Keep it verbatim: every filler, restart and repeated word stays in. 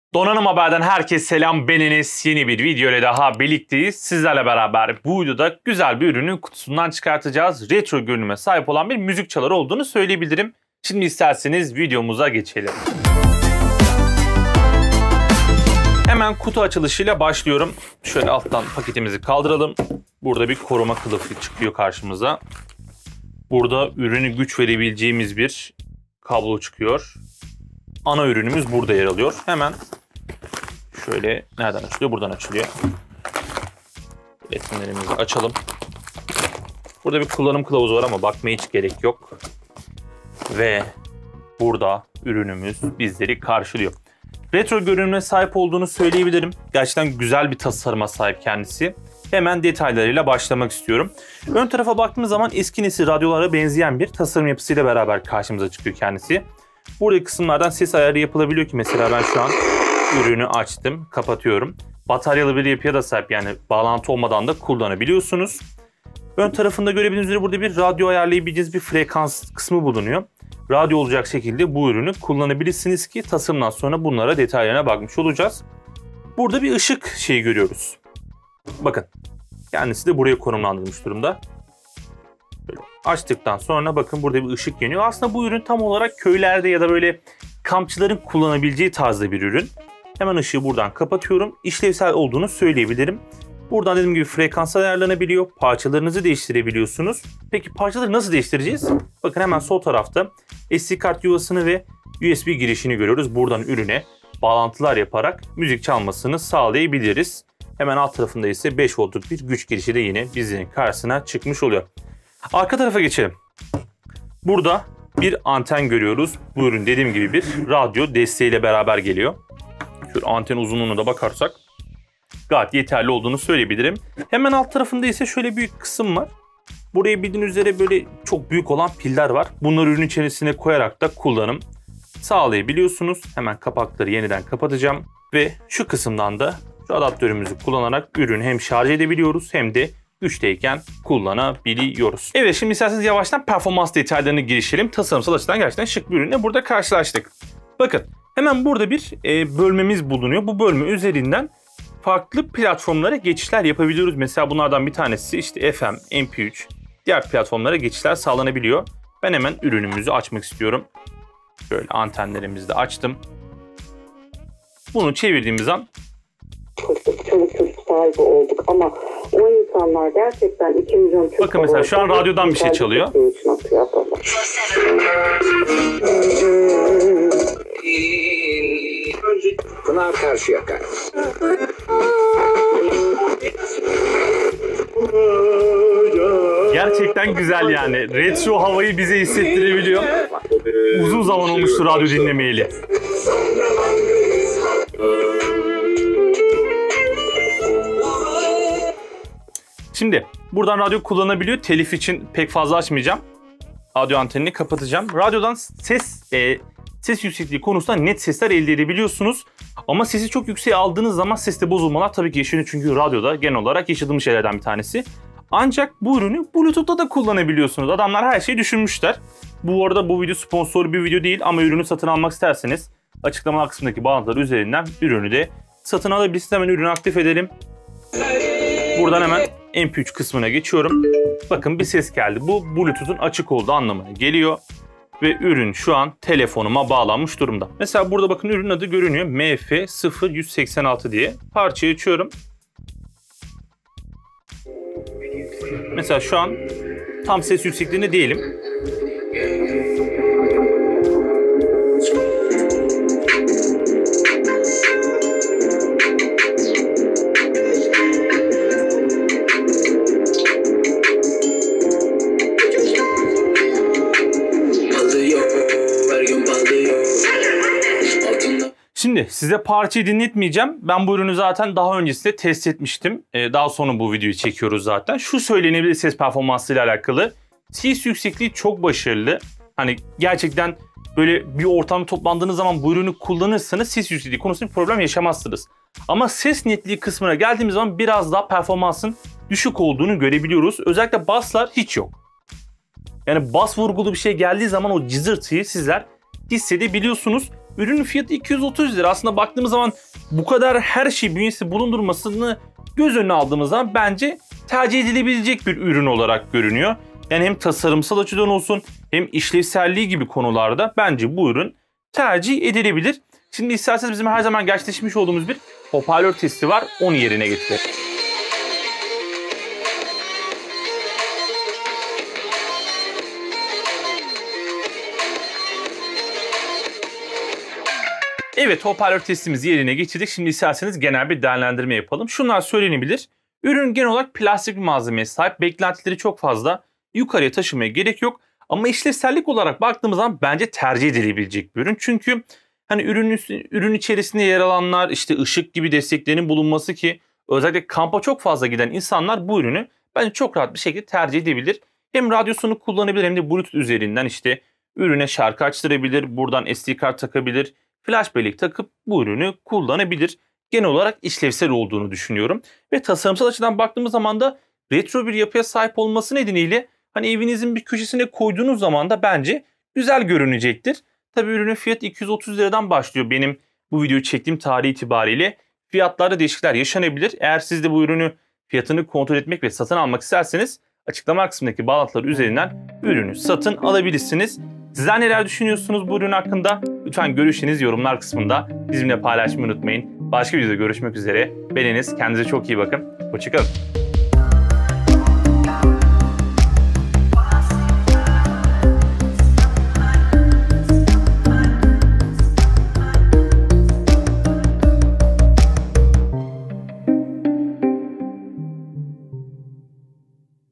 Donanım Haber'den herkese selam, ben Enes. Yeni bir video ile daha birlikteyiz. Sizlerle beraber bu videoda güzel bir ürünün kutusundan çıkartacağız. Retro görünüme sahip olan bir müzik çaları olduğunu söyleyebilirim. Şimdi isterseniz videomuza geçelim. Hemen kutu açılışıyla başlıyorum. Şöyle alttan paketimizi kaldıralım. Burada bir koruma kılıfı çıkıyor karşımıza. Burada ürünü güç verebileceğimiz bir kablo çıkıyor. Ana ürünümüz burada yer alıyor. Hemen şöyle nereden açılıyor? Buradan açılıyor. Resimlerimizi açalım. Burada bir kullanım kılavuzu var ama bakmaya hiç gerek yok. Ve burada ürünümüz bizleri karşılıyor. Retro görünüme sahip olduğunu söyleyebilirim. Gerçekten güzel bir tasarıma sahip kendisi. Hemen detaylarıyla başlamak istiyorum. Ön tarafa baktığımız zaman eski nesil radyolara benzeyen bir tasarım yapısıyla beraber karşımıza çıkıyor kendisi. Buradaki kısımlardan ses ayarı yapılabiliyor ki mesela ben şu an ürünü açtım, kapatıyorum. Bataryalı bir yapıya da sahip, yani bağlantı olmadan da kullanabiliyorsunuz. Ön tarafında görebildiğiniz üzere burada bir radyo ayarlayabileceğiniz bir frekans kısmı bulunuyor. Radyo olacak şekilde bu ürünü kullanabilirsiniz ki tasarımdan sonra bunlara detaylarına bakmış olacağız. Burada bir ışık şeyi görüyoruz. Bakın, kendisi de buraya konumlandırılmış durumda. Böyle açtıktan sonra bakın burada bir ışık yanıyor. Aslında bu ürün tam olarak köylerde ya da böyle kampçıların kullanabileceği tarzda bir ürün. Hemen ışığı buradan kapatıyorum. İşlevsel olduğunu söyleyebilirim. Buradan dediğim gibi frekans ayarlanabiliyor. Parçalarınızı değiştirebiliyorsunuz. Peki parçaları nasıl değiştireceğiz? Bakın hemen sol tarafta S D kart yuvasını ve U S B girişini görüyoruz. Buradan ürüne bağlantılar yaparak müzik çalmasını sağlayabiliriz. Hemen alt tarafında ise beş voltluk bir güç girişi de yine bizlerin karşısına çıkmış oluyor. Arka tarafa geçelim. Burada bir anten görüyoruz. Bu ürün dediğim gibi bir radyo desteğiyle beraber geliyor. Şöyle anten uzunluğuna da bakarsak gayet yeterli olduğunu söyleyebilirim. Hemen alt tarafında ise şöyle büyük kısım var. Buraya bildiğiniz üzere böyle çok büyük olan piller var. Bunları ürün içerisine koyarak da kullanım sağlayabiliyorsunuz. Hemen kapakları yeniden kapatacağım. Ve şu kısımdan da şu adaptörümüzü kullanarak ürünü hem şarj edebiliyoruz hem de güçteyken kullanabiliyoruz. Evet, şimdi isterseniz yavaştan performans detaylarına girişelim. Tasarımsal açıdan gerçekten şık bir ürünle burada karşılaştık. Bakın hemen burada bir e, bölmemiz bulunuyor. Bu bölme üzerinden farklı platformlara geçişler yapabiliyoruz. Mesela bunlardan bir tanesi işte F M, M P üç, diğer platformlara geçişler sağlanabiliyor. Ben hemen ürünümüzü açmak istiyorum. Şöyle antenlerimizi de açtım. Bunu çevirdiğimiz an çoluk çocuk sahibi olduk ama o insanlar gerçekten iki milyon Türk. Bakın mesela şu an radyodan bir şey çalıyor. Pınar Karşıyaka. Gerçekten güzel yani. Retro havayı bize hissettirebiliyor. Uzun zaman olmuştu radyo dinlemeyeli. Şimdi buradan radyo kullanabiliyor. Telif için pek fazla açmayacağım. Radyo antenini kapatacağım. Radyodan ses e, ses yüksekliği konusunda net sesler elde edebiliyorsunuz. Ama sesi çok yükseğe aldığınız zaman seste bozulmalar tabii ki yaşanıyor. Çünkü radyoda genel olarak yaşadığımız şeylerden bir tanesi. Ancak bu ürünü Bluetooth'ta da kullanabiliyorsunuz. Adamlar her şeyi düşünmüşler. Bu arada bu video sponsorlu bir video değil ama ürünü satın almak isterseniz açıklama kısmındaki bağlantılar üzerinden ürünü de satın alabilirsiniz. Hemen ürünü aktif edelim. Buradan hemen M P üç kısmına geçiyorum. Bakın bir ses geldi. Bu Bluetooth'un açık olduğu anlamına geliyor. Ve ürün şu an telefonuma bağlanmış durumda. Mesela burada bakın ürünün adı görünüyor. M F sıfır yüz seksen altı diye. Parçayı açıyorum. Mesela şu an tam ses yüksekliğinde değilim. Şimdi size parçayı dinletmeyeceğim. Ben bu ürünü zaten daha öncesinde test etmiştim. Ee, daha sonra bu videoyu çekiyoruz zaten. Şu söylenebilir ses performansıyla alakalı. Ses yüksekliği çok başarılı. Hani gerçekten böyle bir ortamda toplandığınız zaman bu ürünü kullanırsanız ses yüksekliği konusunda bir problem yaşamazsınız. Ama ses netliği kısmına geldiğimiz zaman biraz daha performansın düşük olduğunu görebiliyoruz. Özellikle basslar hiç yok. Yani bas vurgulu bir şey geldiği zaman o cızırtıyı sizler hissedebiliyorsunuz. Ürünün fiyatı iki yüz otuz lira. Aslında baktığımız zaman bu kadar her şey bünyesi bulundurmasını göz önüne aldığımız zaman bence tercih edilebilecek bir ürün olarak görünüyor. Yani hem tasarımsal açıdan olsun hem işlevselliği gibi konularda bence bu ürün tercih edilebilir. Şimdi isterseniz bizim her zaman gerçekleşmiş olduğumuz bir hoparlör testi var. Onu yerine getirelim. Evet, hoparlör testimizi yerine geçirdik. Şimdi isterseniz genel bir değerlendirme yapalım. Şunlar söylenebilir. Ürün genel olarak plastik bir malzemeye sahip. Beklentileri çok fazla. Yukarıya taşımaya gerek yok. Ama işlevsellik olarak baktığımız zaman bence tercih edilebilecek bir ürün. Çünkü hani ürün, ürün içerisinde yer alanlar, işte ışık gibi desteklerinin bulunması ki özellikle kampa çok fazla giden insanlar bu ürünü bence çok rahat bir şekilde tercih edebilir. Hem radyosunu kullanabilir hem de Bluetooth üzerinden işte ürüne şarkı açtırabilir. Buradan S D kart takabilir. Flash bellek takıp bu ürünü kullanabilir. Genel olarak işlevsel olduğunu düşünüyorum. Ve tasarımsal açıdan baktığımız zaman da retro bir yapıya sahip olması nedeniyle hani evinizin bir köşesine koyduğunuz zaman da bence güzel görünecektir. Tabii ürünün fiyatı iki yüz otuz liradan başlıyor benim bu videoyu çektiğim tarih itibariyle. Fiyatlarda değişiklikler yaşanabilir. Eğer siz de bu ürünü fiyatını kontrol etmek ve satın almak isterseniz açıklama kısmındaki bağlantılar üzerinden ürünü satın alabilirsiniz. Sizler neler düşünüyorsunuz bu ürün hakkında? Lütfen görüşlerinizi yorumlar kısmında bizimle paylaşmayı unutmayın. Başka videoda görüşmek üzere. Ben Enes. Kendinize çok iyi bakın. Hoşça kalın.